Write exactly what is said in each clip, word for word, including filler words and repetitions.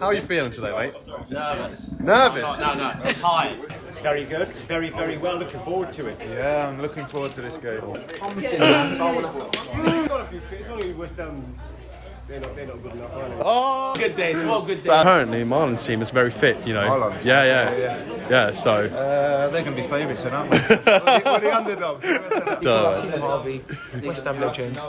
How are you feeling today, mate? Nervous. Nervous? No, no, no. It's tired. Very good. Very, very well. Looking forward to it. Yeah, I'm looking forward to this game. It's only West Ham. They're not, they're not good enough, are they? Oh! Good days. All good days. But apparently, Marlon's team is very fit, you know. Marlon? Yeah, yeah. Yeah, yeah. Yeah, so... Uh, they're going to be favourites, aren't they? We're the, we're the underdogs. Duh. Harvey, West Ham legends.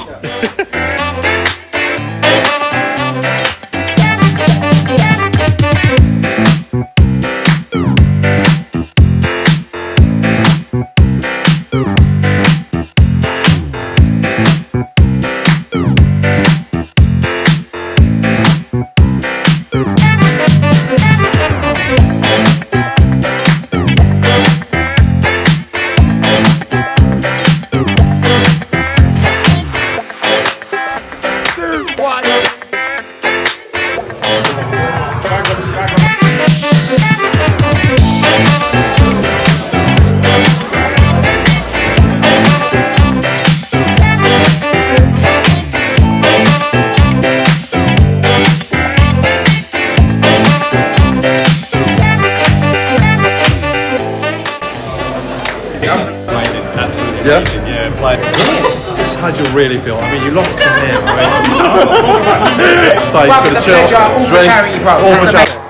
Absolutely yeah? amazing, yeah, played. How do you really feel? I mean, you lost to him, I mean, so you could have chilled. All for charity, bro. All for charity.